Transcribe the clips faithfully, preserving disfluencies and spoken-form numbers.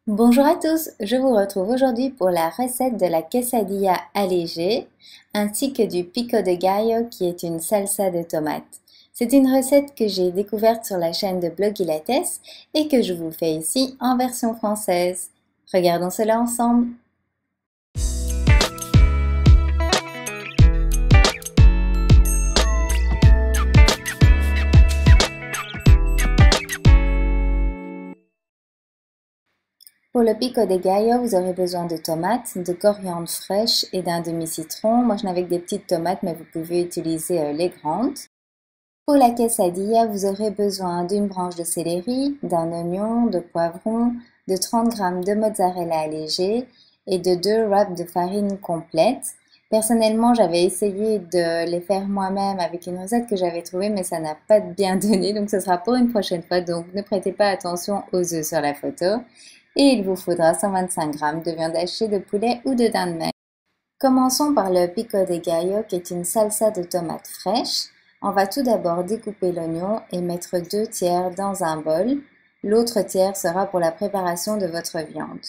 Bonjour à tous, je vous retrouve aujourd'hui pour la recette de la quesadilla allégée ainsi que du pico de gallo qui est une salsa de tomates. C'est une recette que j'ai découverte sur la chaîne de Blogilates et que je vous fais ici en version française. Regardons cela ensemble. Pour le pico de gallo, vous aurez besoin de tomates, de coriandre fraîche et d'un demi-citron. Moi, je n'avais que des petites tomates, mais vous pouvez utiliser euh, les grandes. Pour la quesadilla, vous aurez besoin d'une branche de céleri, d'un oignon, de poivron, de trente grammes de mozzarella allégée et de deux wraps de farine complète. Personnellement, j'avais essayé de les faire moi-même avec une recette que j'avais trouvée, mais ça n'a pas bien donné, donc ce sera pour une prochaine fois. Donc ne prêtez pas attention aux œufs sur la photo. Et il vous faudra cent vingt-cinq grammes de viande hachée de poulet ou de dinde maigre. Commençons par le pico de gallo qui est une salsa de tomates fraîches. On va tout d'abord découper l'oignon et mettre deux tiers dans un bol. L'autre tiers sera pour la préparation de votre viande.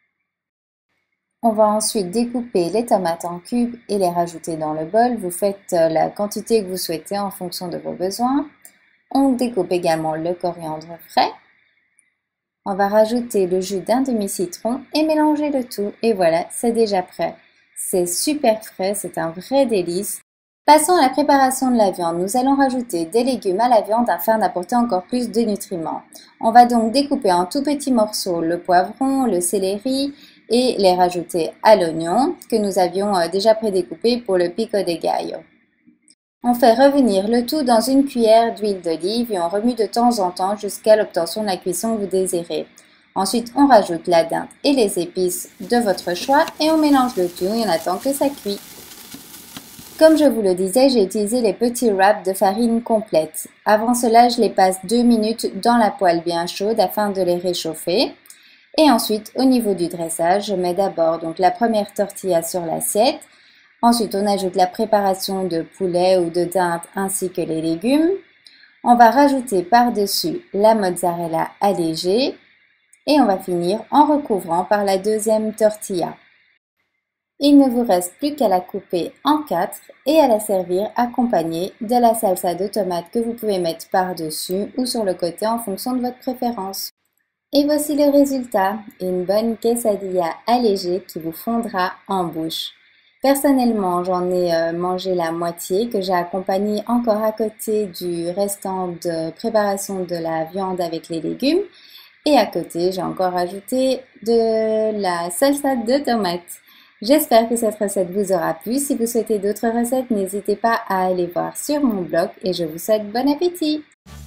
On va ensuite découper les tomates en cubes et les rajouter dans le bol. Vous faites la quantité que vous souhaitez en fonction de vos besoins. On découpe également le coriandre frais. On va rajouter le jus d'un demi-citron et mélanger le tout. Et voilà, c'est déjà prêt. C'est super frais, c'est un vrai délice. Passons à la préparation de la viande. Nous allons rajouter des légumes à la viande afin d'apporter encore plus de nutriments. On va donc découper en tout petits morceaux le poivron, le céleri et les rajouter à l'oignon que nous avions déjà prédécoupé pour le pico de gallo. On fait revenir le tout dans une cuillère d'huile d'olive et on remue de temps en temps jusqu'à l'obtention de la cuisson que vous désirez. Ensuite, on rajoute la dinde et les épices de votre choix et on mélange le tout et on attend que ça cuit. Comme je vous le disais, j'ai utilisé les petits wraps de farine complète. Avant cela, je les passe deux minutes dans la poêle bien chaude afin de les réchauffer. Et ensuite, au niveau du dressage, je mets d'abord donc la première tortilla sur l'assiette. Ensuite, on ajoute la préparation de poulet ou de dinde ainsi que les légumes. On va rajouter par-dessus la mozzarella allégée et on va finir en recouvrant par la deuxième tortilla. Il ne vous reste plus qu'à la couper en quatre et à la servir accompagnée de la salsa de tomate que vous pouvez mettre par-dessus ou sur le côté en fonction de votre préférence. Et voici le résultat, une bonne quesadilla allégée qui vous fondra en bouche. Personnellement, j'en ai euh, mangé la moitié que j'ai accompagné encore à côté du restant de préparation de la viande avec les légumes. Et à côté, j'ai encore ajouté de la salsa de tomates. J'espère que cette recette vous aura plu. Si vous souhaitez d'autres recettes, n'hésitez pas à aller voir sur mon blog et je vous souhaite bon appétit!